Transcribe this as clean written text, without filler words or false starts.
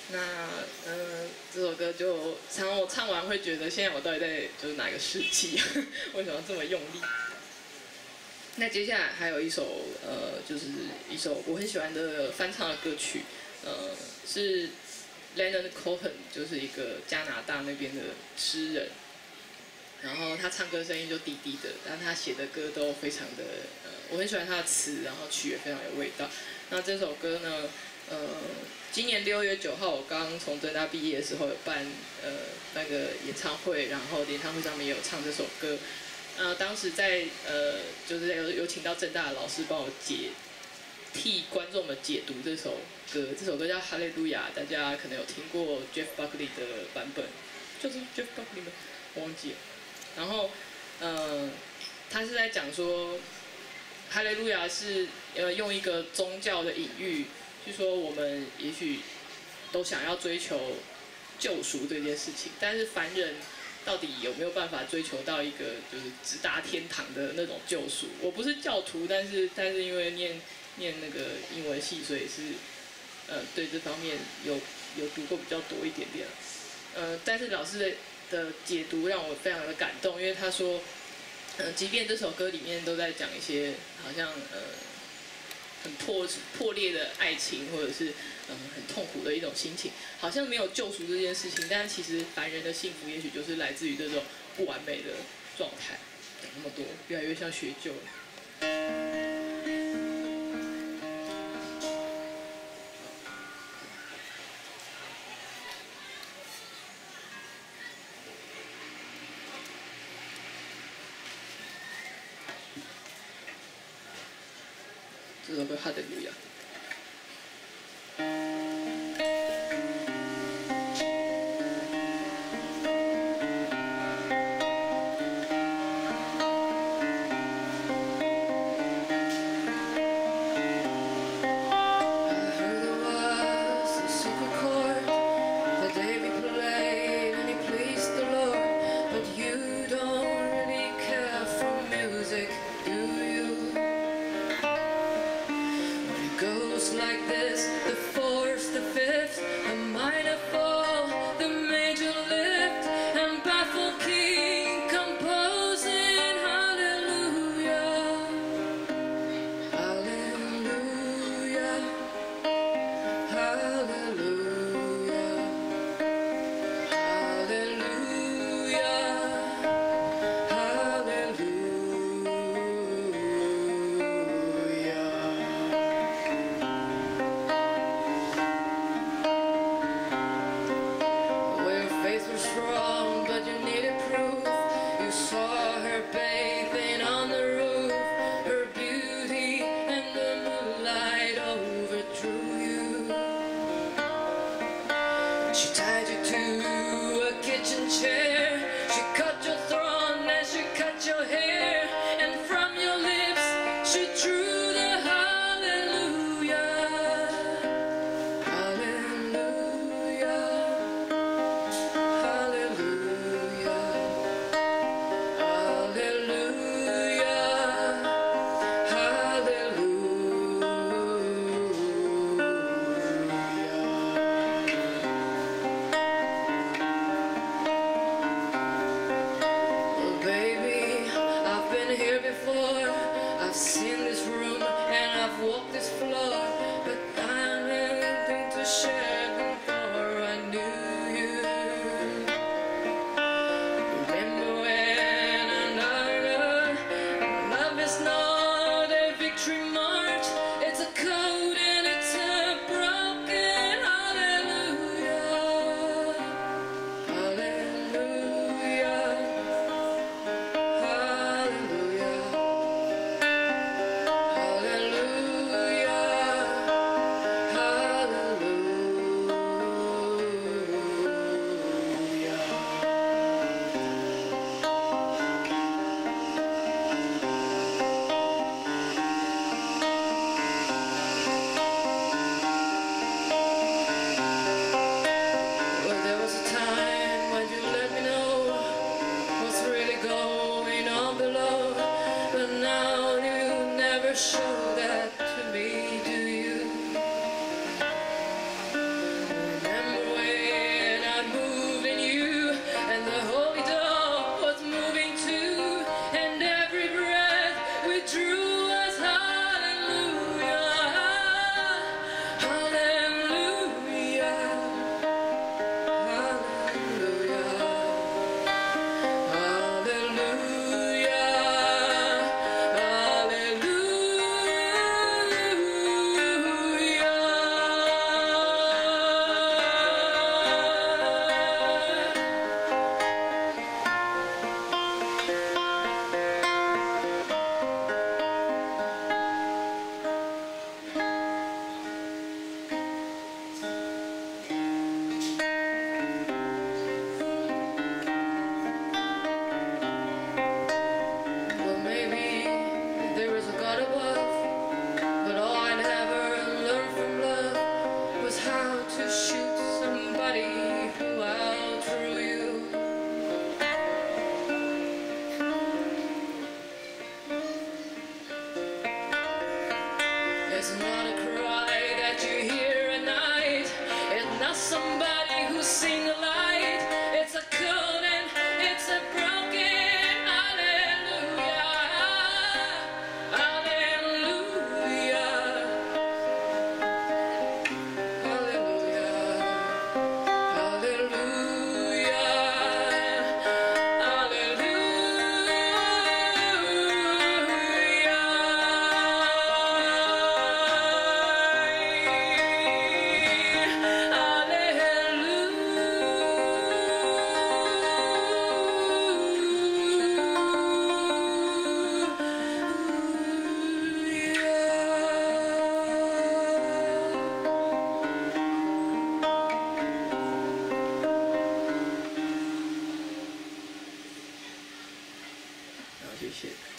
那这首歌就常常我唱完会觉得，现在我到底在就是哪个世纪？为什么这么用力？那接下来还有一首就是一首我很喜欢的翻唱的歌曲，是 Leonard Cohen， 就是一个加拿大那边的诗人。然后他唱歌声音就低低的，但他写的歌都非常的我很喜欢他的词，然后曲也非常有味道。那这首歌呢，今年6月9号我刚从政大毕业的时候有办那个演唱会，然后演唱会上面也有唱这首歌。当时在就是有请到政大的老师帮我替观众们解读这首歌。这首歌叫《哈利路亚》，大家可能有听过 Jeff Buckley 的版本，就是 Jeff Buckley 吗？我忘记了。然后，他是在讲说，哈利路亚是用一个宗教的隐喻，就说我们也许都想要追求救赎这件事情，但是凡人到底有没有办法追求到一个就是直达天堂的那种救赎？我不是教徒，但是因为念那个英文系，所以是对这方面有读过比较多一点点。但是老师的解读让我非常的感动，因为他说，即便这首歌里面都在讲一些好像很破裂的爱情，或者是很痛苦的一种心情，好像没有救赎这件事情，但其实凡人的幸福也许就是来自于这种不完美的状态。讲那么多，越来越像学究了。这首歌《哈利路亚》。Like this, the fourth, the fifth, a minor fall, the major lift, and baffled king composing hallelujah, hallelujah, hallelujah, hallelujah, strong, but you needed proof. You saw her bathing on the roof. Her beauty and the moonlight overdrew you. She tied you to a kitchen chair. She cut your throat and she cut your hair. And from your lips she drew the hallelujah. Hallelujah. I've to shoot somebody who outdrew you. It's not a cry that you hear at night. It's not somebody who sings a light. It's a cold and it's a broken hallelujah. Hallelujah. Hallelujah. Hallelujah. 谢谢。